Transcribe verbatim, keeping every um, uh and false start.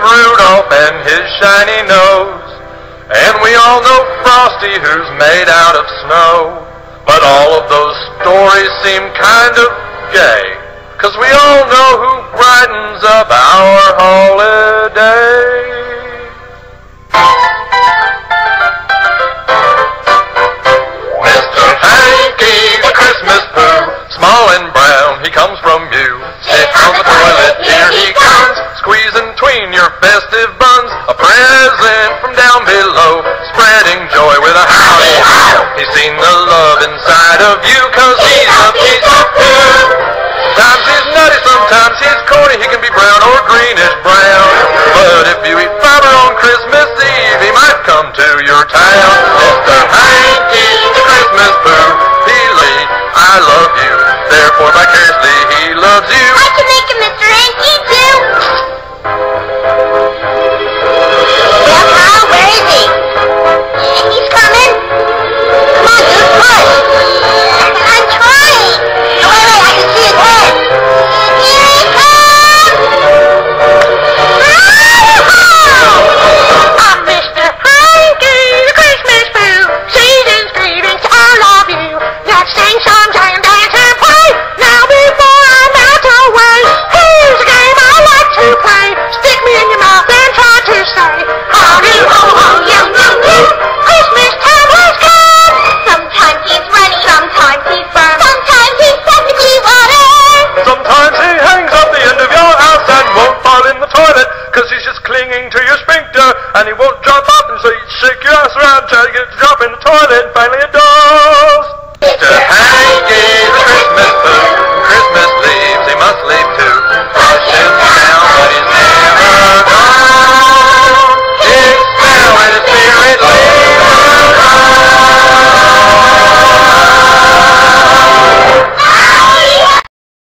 Rudolph and his shiny nose. And we all know Frosty, who's made out of snow. But all of those stories seem kind of gay, 'cause we all know who brightens up our holiday. Mister Hanky the Christmas Pooh, small and brown, he comes from you. Sit on the toilet, here he comes, squeezing between your festive buns. A present from down below, spreading joy with a howdy how. He's seen the love inside of you, 'cause he's a piece of poo. Sometimes he's nutty, sometimes he's corny, he can be brown or greenish brown. But if you eat fiber on Christmas Eve, he might come to your town. Mister Hanky the Christmas Pooh, he lead, I love you, therefore vicariously he loves you. I can make him Mister Hanky too. Well, Carl, where is he? He's coming. Come on, dude, push. I'm trying. Oh, wait, wait, I can see his head. Here he comes. Oh, I'm Mister Hanky the Christmas Pooh. Season's greetings, I love you. Let's sing songs and dance and play. Now before I melt away, here's a game I like to play. Stick me in your mouth and try to say, howdy ho ho yum yum yum. Christmas time has come. Sometimes he's runny, sometimes he's firm, sometimes he's technically water. Sometimes he hangs up the end of your house and won't fall in the toilet, 'cause he's just clinging to your sphincter, and he won't drop off, and so you shake your ass around trying to get it to drop in the toilet, and finally it does.